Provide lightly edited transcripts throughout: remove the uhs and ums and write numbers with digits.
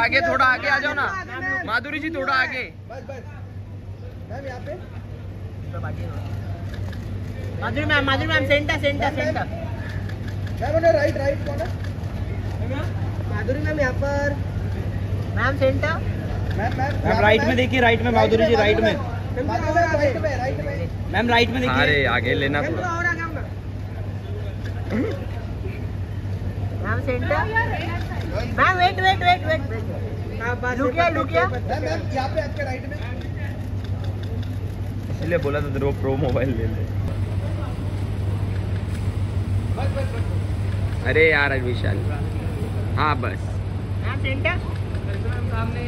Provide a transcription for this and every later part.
आगे आ जाओ ना माधुरी जी, थोड़ा आगे। बस मैम यहाँ पे Madhuri ma'am centre. Ma'am right कौन है? माधुरी मैम यहाँ पर। Ma'am centre. मैम राइट में देखिए, राइट में माधुरी जी, राइट में मैम, राइट में देखिए। अरे आगे लेना थोड़ा। Ma'am centre. Ma'am wait. रुकिए। मैम यहाँ पे आपके राइट में। इसलिए बोला था तेरे को प्रो मोबाइल ले ले। अरे यार विशाल, हाँ बस। Ma'am centre. सामने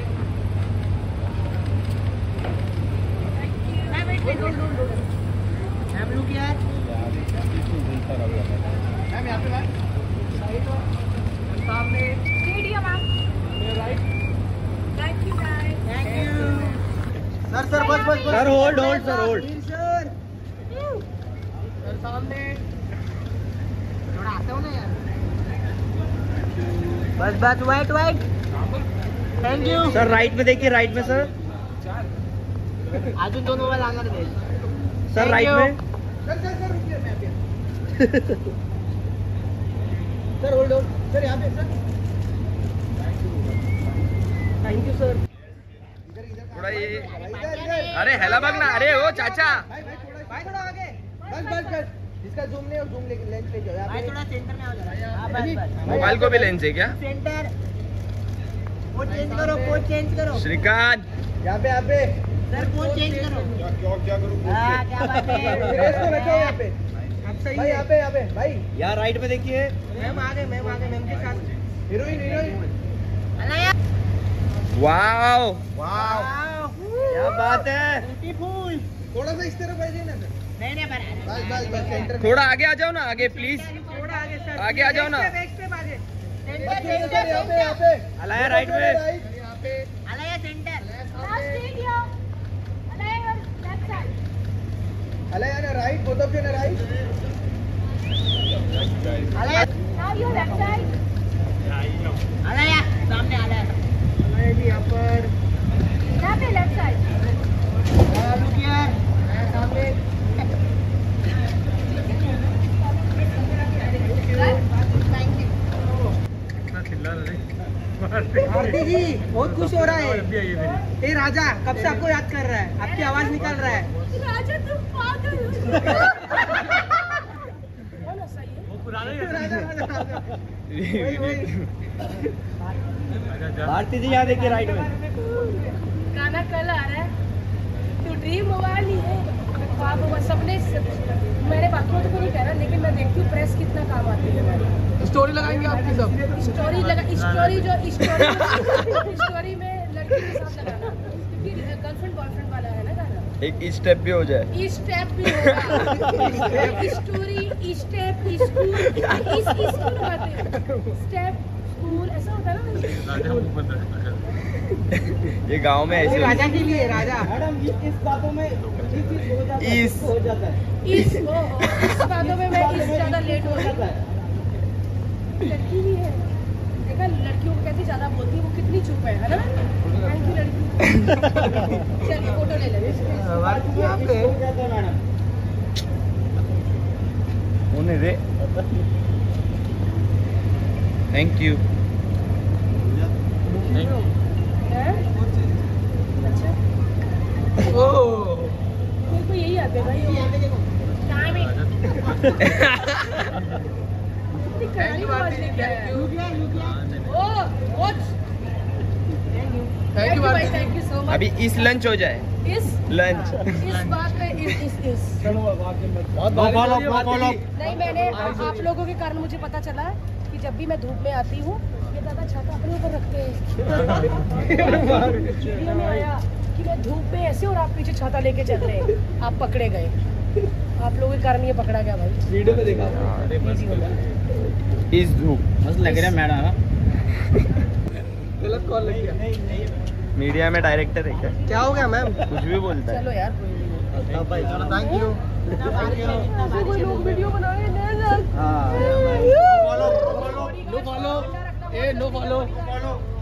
मैम लुक यार। मैम यहाँ पे मैम सामने stadium ma'am. Right. Thank you sir बस सर होल्ड सर सामने थोड़ा आते हो ना यार। बस wait. Thank you sir. Right में देखिए, राइट में सर। अजून 2 मोबाईल आणणार दे सर राइट में। सर रुकिए, मैं अभी सर होल्ड सर यहाँ पे सर। Thank you sir. थोड़ा ये, अरे हेला बग ना। अरे ओ चाचा, भाई थोड़ा आगे। बस इसका जूम ले और जूम लेके लेंस ले जाओ। भाई थोड़ा सेंटर में आ जाओ। हां बस मोबाइल को भी लेंस है क्या? सेंटर। पोज चेंज करो। श्रीकांत यहाँ पे सर पोज चेंज करो। क्या करूँ? क्या बात है। रेस को रखो यहाँ पे। अब सही भाई है। यहाँ पे भाई यार राइट में देखिए। मैम आगे मैम के साथ। हीरोइन। अलाया। वाओ वाओ क्या बात है। ब्यूटीफुल। थोड़ा सा इस तरफ आइए ना सर। नहीं बस सेंटर। थोड़ा आगे आ जाओ ना, आगे प्लीज। थोड़ा आगे सर। आगे आ जाओ ना। सेंटर। यहाँ पे अलाया राइट में। यहाँ पे Alaya centre. Stadium. Left side. Alaya ना राइट, बोथ ऑफ यू ना right. Alaya. Now you left side. Alaya सामने अलाया। अलाया जी यहाँ पर। यहाँ पे लेफ्ट साइड। लुक यार। सामने। आरती जी बहुत खुश हो रहा है। ये राजा कब से आपको याद कर रहा है, आपकी आवाज निकल रहा है। राजा तुम पागल हो। भारती जी यहाँ देखिए, राइट में। गाना कल आ रहा है। तू ड्रीम मोबाइल ही है। ख्वाब हुआ सबने। मैंने बाकियों को नहीं कह रहा, लेकिन मैं देखती हूँ प्रेस कितना काम आती है हमारी। स्टोरी लगाएंगे आपकी सब। स्टोरी में लड़की के साथ लगाना, क्योंकि गर्लफ्रेंड बॉयफ्रेंड वाला है ना गाना। एक स्टेप भी हो जाए। स्टेप भी होगा। स्टोरी स्टेप स्कूल लगाते हो। स्टेप स्कूल ऐसा होता है ना। ये गांव में ऐसे राजा के लिए राजा। मैडम इस बातों में इस हो जाता है। इस बातों में मैं इस ज्यादा लेट हो जाता है। लड़की भी है, देखा लड़कियों को कैसे ज्यादा बोलती है, वो कितनी चुप है ना। थैंक यू लड़की। चलिए फोटो ले लेंगे। होने दे। Thank you. अच्छा मेरे को यही आते हैं भाई। Thank you so much. अभी इस लंच हो जाए। इस लंच बात पे इस नहीं, मैंने आप लोगों के कारण मुझे पता चला कि जब भी मैं धूप में आती हूँ, ये दादा छाता अपने ऊपर रखते हैं। वीडियो में आया कि मैं धूप में ऐसे और आप पीछे छाता लेके चल रहे हैं, आप पकड़े गए। आप लोगों के कारण ये पकड़ा गया भाई। वीडियो में देखा। इस धूप मस्त लग रहा है मैडम। गलत कॉल लग गया। मीडिया में डायरेक्टर है क्या हो गया मैम? कुछ भी बोलता है। चलो यार थैंक यू। कोई लोग वीडियो बना रहे हैं। No follow.